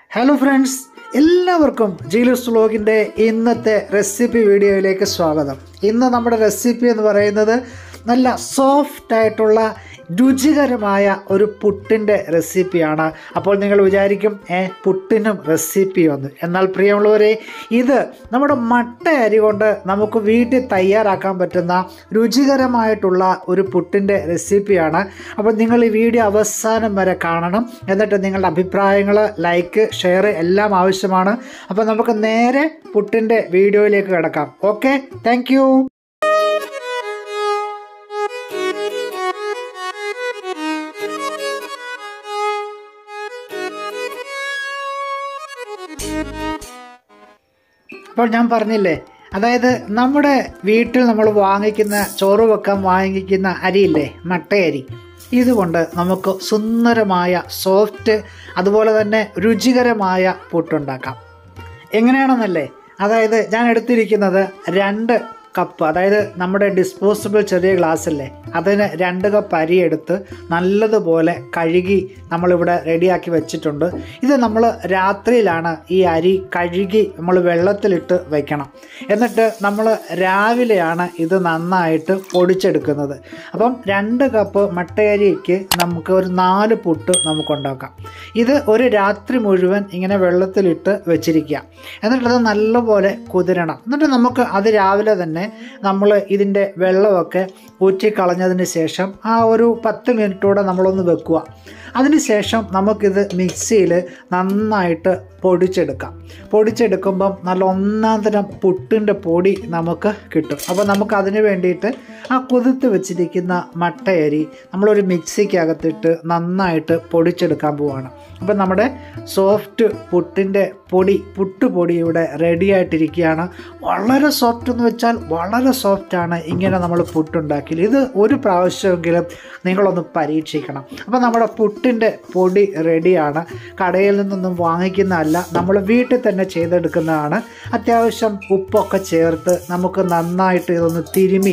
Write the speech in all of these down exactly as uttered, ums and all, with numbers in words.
Hello friends, എല്ലാവർക്കും ജീലൂസ് വ്ലോഗിൻ്റെ ഇന്നത്തെ recipe വീഡിയോയിലേക്ക് സ്വാഗതം. ഇന്ന് നമ്മുടെ റെസിപ്പി എന്ന് പറയുന്നത് നല്ല സോഫ്റ്റ് ആയിട്ടുള്ള രുചികരമായ ഒരു പുട്ടിൻ്റെ റെസിപ്പിയാണ്. അപ്പോൾ നിങ്ങൾ വിചാരിക്കും ഏ പുട്ടിനും റെസിപ്പി വന്നു. എന്നാൽ പ്രിയമുള്ളവരെ, ഇത് നമ്മുടെ മട്ട അരി കൊണ്ട് നമുക്ക് വീട്ടിൽ തയ്യാറാക്കാൻ പറ്റുന്ന രുചികരമായിട്ടുള്ള ഒരു പുട്ടിൻ്റെ റെസിപ്പിയാണ്. അപ്പോൾ നിങ്ങൾ ഈ വീഡിയോ അവസാനം വരെ കാണണം. എന്നിട്ട് നിങ്ങളുടെ അഭിപ്രായങ്ങൾ, ലൈക്ക്, ഷെയർ എല്ലാം ആവശ്യമാണ്. അപ്പോൾ നമുക്ക് നേരെ പുട്ടിൻ്റെ വീഡിയോയിലേക്ക് കിടക്കാം. Okay, thank you. അപ്പോൾ ഞാൻ പറഞ്ഞില്ലേ, അതായത് നമ്മുടെ വീട്ടിൽ നമ്മൾ വാങ്ങിക്കുന്ന ചോറ് വെക്കാൻ വാങ്ങിക്കുന്ന അരിയില്ലേ, മട്ടയരി, ഇതുകൊണ്ട് നമുക്ക് സുന്ദരമായ സോഫ്റ്റ് അതുപോലെ തന്നെ രുചികരമായ പുട്ടുണ്ടാക്കാം. എങ്ങനെയാണെന്നല്ലേ, അതായത് ഞാൻ എടുത്തിരിക്കുന്നത് രണ്ട് കപ്പ്, അതായത് നമ്മുടെ ഡിസ്പോസിബിൾ ചെറിയ ഗ്ലാസ് അല്ലേ, അതിന് രണ്ട് കപ്പ് അരി എടുത്ത് നല്ലതുപോലെ കഴുകി നമ്മളിവിടെ റെഡിയാക്കി വെച്ചിട്ടുണ്ട്. ഇത് നമ്മൾ രാത്രിയിലാണ് ഈ അരി കഴുകി നമ്മൾ വെള്ളത്തിലിട്ട് വയ്ക്കണം. എന്നിട്ട് നമ്മൾ രാവിലെയാണ് ഇത് നന്നായിട്ട് പൊടിച്ചെടുക്കുന്നത്. അപ്പം രണ്ട് കപ്പ് മട്ടയരിക്ക് നമുക്ക് ഒരു നാല് പുട്ട് നമുക്കുണ്ടാക്കാം. ഇത് ഒരു രാത്രി മുഴുവൻ ഇങ്ങനെ വെള്ളത്തിലിട്ട് വെച്ചിരിക്കുക. എന്നിട്ടത് നല്ലപോലെ കുതിരണം. എന്നിട്ട് നമുക്ക് അത് രാവിലെ തന്നെ നമ്മൾ ഇതിൻ്റെ വെള്ളമൊക്കെ ഊറ്റിക്കളഞ്ഞതിന് ശേഷം ആ ഒരു പത്ത് മിനിറ്റൂടെ നമ്മളൊന്ന് വെക്കുക. അതിനുശേഷം നമുക്കിത് മിക്സിയിൽ നന്നായിട്ട് പൊടിച്ചെടുക്കാം. പൊടിച്ചെടുക്കുമ്പം നല്ല ഒന്നാം തരം പുട്ടിൻ്റെ പൊടി നമുക്ക് കിട്ടും. അപ്പോൾ നമുക്ക് അതിന് വേണ്ടിയിട്ട് ആ കുതിർത്ത് വെച്ചിരിക്കുന്ന മട്ടയരി നമ്മളൊരു മിക്സിക്കകത്തിട്ട് നന്നായിട്ട് പൊടിച്ചെടുക്കാൻ പോവുകയാണ്. അപ്പോൾ നമ്മുടെ സോഫ്റ്റ് പുട്ടിൻ്റെ പൊടി പുട്ടുപൊടി ഇവിടെ റെഡി ആയിട്ടിരിക്കുകയാണ്. വളരെ സോഫ്റ്റ് എന്ന് വെച്ചാൽ വളരെ സോഫ്റ്റാണ്. ഇങ്ങനെ നമ്മൾ പുട്ടുണ്ടാക്കി ഇത് ഒരു പ്രാവശ്യമെങ്കിലും നിങ്ങളൊന്ന് പരീക്ഷിക്കണം. അപ്പോൾ നമ്മുടെ പുട്ടിൻ്റെ പൊടി റെഡിയാണ്. കടയിൽ നിന്നൊന്നും വാങ്ങിക്കുന്നതല്ല, നമ്മൾ വീട്ടിൽ തന്നെ ചെയ്തെടുക്കുന്നതാണ്. അത്യാവശ്യം ഉപ്പൊക്കെ ചേർത്ത് നമുക്ക് നന്നായിട്ട് ഇതൊന്ന് തിരുമി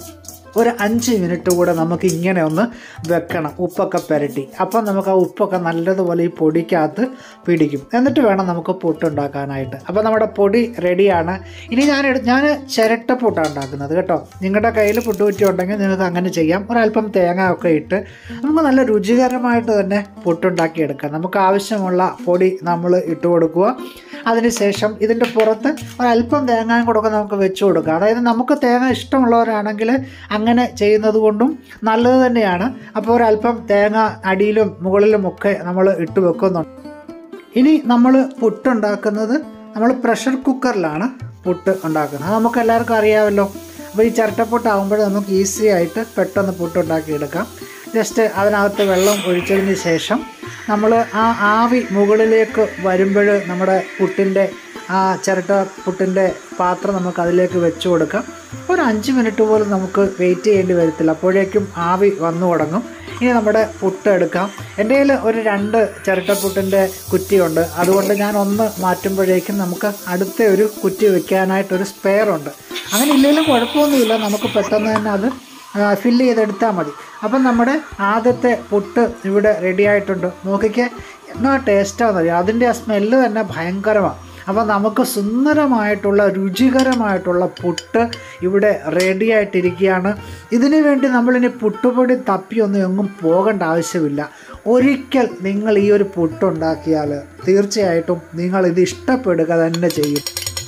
ഒരു അഞ്ച് മിനിറ്റ് കൂടെ നമുക്ക് ഇങ്ങനെ ഒന്ന് വെക്കണം, ഉപ്പൊക്കെ പുരട്ടി. അപ്പം നമുക്ക് ആ ഉപ്പൊക്കെ നല്ലതുപോലെ ഈ പൊടിക്കകത്ത് പിടിക്കും. എന്നിട്ട് വേണം നമുക്ക് പുട്ടുണ്ടാക്കാനായിട്ട്. അപ്പോൾ നമ്മുടെ പൊടി റെഡിയാണ്. ഇനി ഞാൻ ഞാൻ ചിരട്ടപ്പുട്ടാണ് ഉണ്ടാക്കുന്നത് കേട്ടോ. നിങ്ങളുടെ കയ്യിൽ പുട്ടുകുറ്റി ഉണ്ടെങ്കിൽ നിങ്ങൾക്ക് അങ്ങനെ ചെയ്യാം. ഒരല്പം തേങ്ങ ഒക്കെ ഇട്ട് നമുക്ക് നല്ല രുചികരമായിട്ട് തന്നെ പുട്ടുണ്ടാക്കിയെടുക്കാം. നമുക്ക് ആവശ്യമുള്ള പൊടി നമ്മൾ ഇട്ട് കൊടുക്കുക. അതിനുശേഷം ഇതിൻ്റെ പുറത്ത് ഒരല്പം തേങ്ങയും കൂടെ നമുക്ക് വെച്ച് കൊടുക്കുക. അതായത് നമുക്ക് തേങ്ങ ഇഷ്ടമുള്ളവരാണെങ്കിൽ അങ്ങനെ ചെയ്യുന്നത് കൊണ്ടും നല്ലത് തന്നെയാണ്. അപ്പോൾ ഒരല്പം തേങ്ങ അടിയിലും മുകളിലുമൊക്കെ നമ്മൾ ഇട്ട് വെക്കുന്നുണ്ട്. ഇനി നമ്മൾ പുട്ടുണ്ടാക്കുന്നത് നമ്മൾ പ്രഷർ കുക്കറിലാണ് പുട്ട് ഉണ്ടാക്കുന്നത്. നമുക്ക് എല്ലാവർക്കും അറിയാമല്ലോ. അപ്പോൾ ഈ ചിരട്ടപ്പുട്ടാകുമ്പോൾ നമുക്ക് ഈസി ആയിട്ട് പെട്ടെന്ന് പുട്ടുണ്ടാക്കിയെടുക്കാം. ജസ്റ്റ് അതിനകത്ത് വെള്ളം ഒഴിച്ചതിന് ശേഷം നമ്മൾ ആ ആവി മുകളിലേക്ക് വരുമ്പോൾ നമ്മുടെ പുട്ടിൻ്റെ ആ ചിരട്ട പുട്ടിൻ്റെ പാത്രം നമുക്ക് അതിലേക്ക് വെച്ച് കൊടുക്കാം. ഒരു അഞ്ച് മിനിറ്റ് പോലും നമുക്ക് വെയിറ്റ് ചെയ്യേണ്ടി വരത്തില്ല. അപ്പോഴേക്കും ആവി വന്നു തുടങ്ങും. ഇനി നമ്മുടെ പുട്ട് എടുക്കാം. എൻ്റെ കയ്യിൽ ഒരു രണ്ട് ചിരട്ടപ്പുട്ടിൻ്റെ കുറ്റിയുണ്ട്. അതുകൊണ്ട് ഞാൻ ഒന്ന് മാറ്റുമ്പോഴേക്കും നമുക്ക് അടുത്ത ഒരു കുറ്റി വെക്കാനായിട്ടൊരു സ്പെയർ ഉണ്ട്. അങ്ങനെ ഇല്ലെങ്കിലും കുഴപ്പമൊന്നുമില്ല, നമുക്ക് പെട്ടെന്ന് തന്നെ അത് ഫില്ല് ചെയ്തെടുത്താൽ മതി. അപ്പം നമ്മുടെ ആദ്യത്തെ പുട്ട് ഇവിടെ റെഡി ആയിട്ടുണ്ട്. നോക്കിക്കേ, എന്നാ ടേസ്റ്റാണെന്ന്. അതിൻ്റെ ആ സ്മെല്ല് തന്നെ ഭയങ്കരമാണ്. അപ്പോൾ നമുക്ക് സുന്ദരമായിട്ടുള്ള രുചികരമായിട്ടുള്ള പുട്ട് ഇവിടെ റെഡി ആയിട്ടിരിക്കുകയാണ്. ഇതിനു വേണ്ടി നമ്മളിനി പുട്ടുപൊടി തപ്പിയൊന്നും എങ്ങും പോകേണ്ട ആവശ്യമില്ല. ഒരിക്കൽ നിങ്ങൾ ഈ ഒരു പുട്ടുണ്ടാക്കിയാൽ തീർച്ചയായിട്ടും നിങ്ങളിത് ഇഷ്ടപ്പെടുക തന്നെ ചെയ്യും.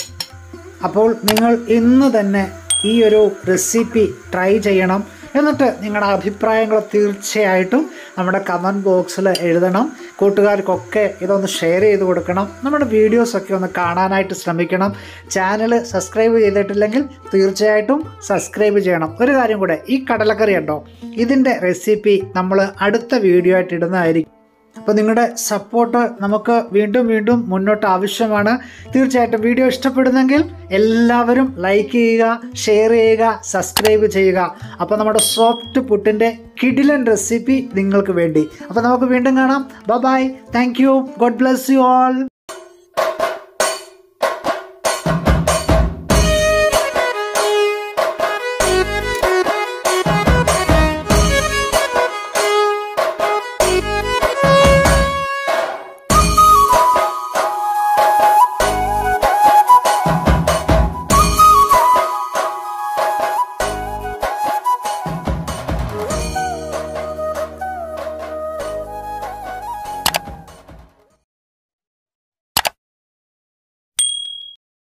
അപ്പോൾ നിങ്ങൾ ഇന്ന് തന്നെ ഈ ഒരു റെസിപ്പി ട്രൈ ചെയ്യണം. എന്നിട്ട് നിങ്ങളുടെ അഭിപ്രായങ്ങൾ തീർച്ചയായിട്ടും നമ്മുടെ കമൻറ്റ് ബോക്സിൽ എഴുതണം. കൂട്ടുകാർക്കൊക്കെ ഇതൊന്ന് ഷെയർ ചെയ്ത് കൊടുക്കണം. നമ്മുടെ വീഡിയോസൊക്കെ ഒന്ന് കാണാനായിട്ട് ശ്രമിക്കണം. ചാനൽ സബ്സ്ക്രൈബ് ചെയ്തിട്ടില്ലെങ്കിൽ തീർച്ചയായിട്ടും സബ്സ്ക്രൈബ് ചെയ്യണം. ഒരു കാര്യം കൂടെ, ഈ കടലക്കറി ഉണ്ടോ, ഇതിൻ്റെ റെസിപ്പി നമ്മൾ അടുത്ത വീഡിയോ ആയിട്ട് ഇടുന്നതായിരിക്കും. അപ്പോൾ നിങ്ങളുടെ സപ്പോർട്ട് നമുക്ക് വീണ്ടും വീണ്ടും മുന്നോട്ട് ആവശ്യമാണ്. തീർച്ചയായിട്ടും വീഡിയോ ഇഷ്ടപ്പെടുന്നെങ്കിൽ എല്ലാവരും ലൈക്ക് ചെയ്യുക, ഷെയർ ചെയ്യുക, സബ്സ്ക്രൈബ് ചെയ്യുക. അപ്പോൾ നമ്മുടെ സോഫ്റ്റ് പുട്ടിൻ്റെ കിടിലൻ റെസിപ്പി നിങ്ങൾക്ക് വേണ്ടി. അപ്പോൾ നമുക്ക് വീണ്ടും കാണാം. Bye bye. Thank you. God bless you all.